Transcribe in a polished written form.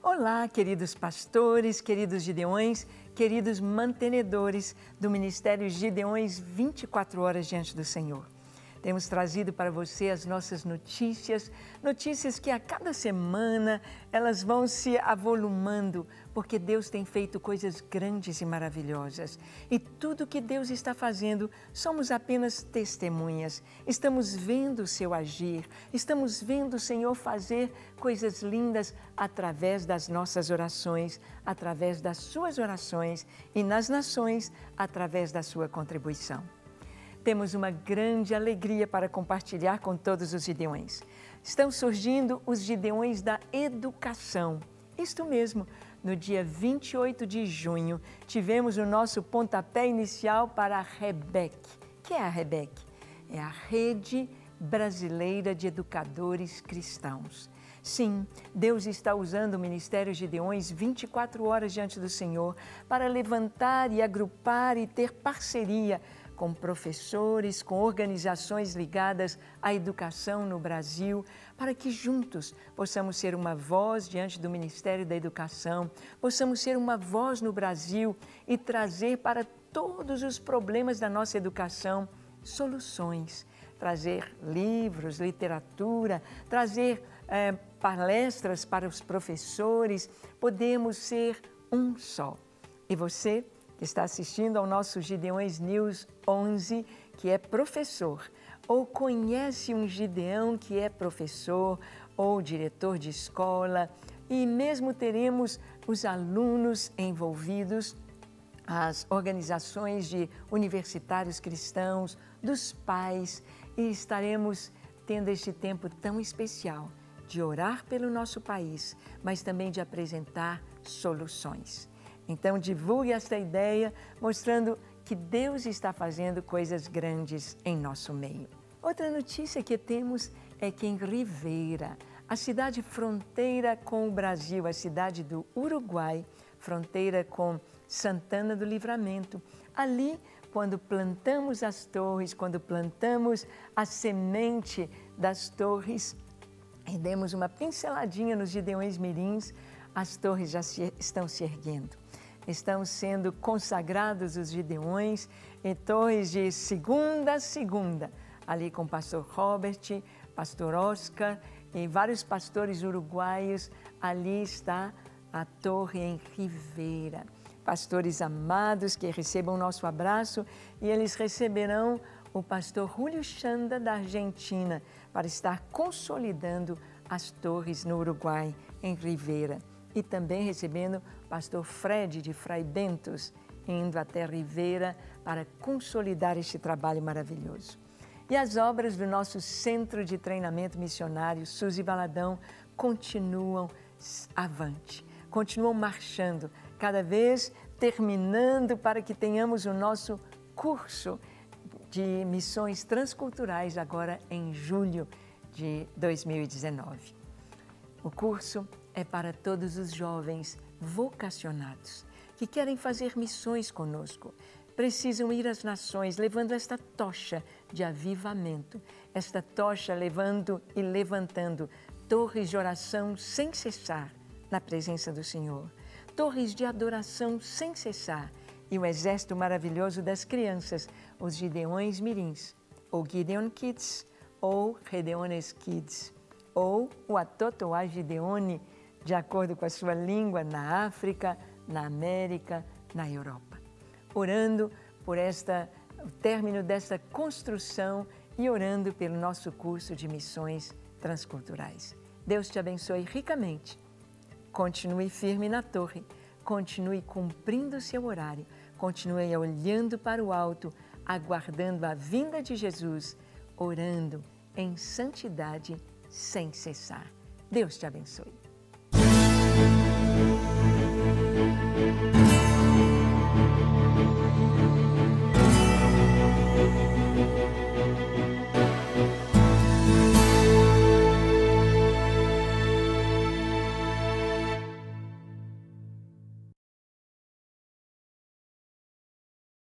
Olá, queridos pastores, queridos gideões, queridos mantenedores do Ministério Gideões 24 horas diante do Senhor. Temos trazido para você as nossas notícias que a cada semana elas vão se avolumando, porque Deus tem feito coisas grandes e maravilhosas. E tudo que Deus está fazendo, somos apenas testemunhas. Estamos vendo o seu agir, estamos vendo o Senhor fazer coisas lindas através das nossas orações, através das suas orações e nas nações, através da sua contribuição. Temos uma grande alegria para compartilhar com todos os gideões. Estão surgindo os gideões da educação. Isto mesmo, no dia 28 de junho, tivemos o nosso pontapé inicial para a REBEC. O que é a REBEC? É a Rede Brasileira de Educadores Cristãos. Sim, Deus está usando o Ministério Gideões 24 horas diante do Senhor para levantar e agrupar e ter parceria com professores, com organizações ligadas à educação no Brasil, para que juntos possamos ser uma voz diante do Ministério da Educação, possamos ser uma voz no Brasil e trazer para todos os problemas da nossa educação soluções, trazer livros, literatura, trazer palestras para os professores. Podemos ser um só. E você que está assistindo ao nosso Gideões News 11, que é professor, ou conhece um Gideão que é professor ou diretor de escola, e mesmo teremos os alunos envolvidos, as organizações de universitários cristãos, dos pais, e estaremos tendo este tempo tão especial de orar pelo nosso país, mas também de apresentar soluções. Então, divulgue esta ideia, mostrando que Deus está fazendo coisas grandes em nosso meio. Outra notícia que temos é que em Rivera, a cidade fronteira com o Brasil, a cidade do Uruguai, fronteira com Santana do Livramento, ali, quando plantamos as torres, quando plantamos a semente das torres, e demos uma pinceladinha nos Gideões Mirins, as torres já estão se erguendo. Estão sendo consagrados os Gideões em torres de segunda a segunda, ali com o pastor Robert, pastor Oscar e vários pastores uruguaios. Ali está a torre em Rivera. Pastores amados que recebam nosso abraço, e eles receberão o pastor Julio Chanda da Argentina para estar consolidando as torres no Uruguai, em Rivera. E também recebendo o pastor Fred de Fray Bentos, indo até Rivera para consolidar este trabalho maravilhoso. E as obras do nosso Centro de Treinamento Missionário, Suzy Valadão, continuam avante, continuam marchando, cada vez terminando para que tenhamos o nosso curso de missões transculturais agora em julho de 2019. O curso é para todos os jovens vocacionados que querem fazer missões conosco. Precisam ir às nações levando esta tocha de avivamento, esta tocha levando e levantando torres de oração sem cessar na presença do Senhor, torres de adoração sem cessar, e o exército maravilhoso das crianças, os Gideões Mirins, ou Gideon Kids, ou Gedeones Kids, ou o Atotoá Gideone, de acordo com a sua língua, na África, na América, na Europa. Orando por o término desta construção e orando pelo nosso curso de missões transculturais. Deus te abençoe ricamente. Continue firme na torre, continue cumprindo o seu horário, continue olhando para o alto, aguardando a vinda de Jesus, orando em santidade sem cessar. Deus te abençoe.